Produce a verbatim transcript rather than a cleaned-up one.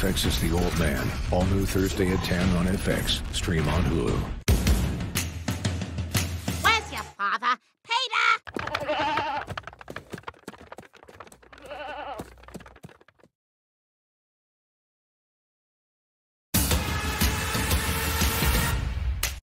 F X is the Old Man. All new Thursday at ten on F X. Stream on Hulu.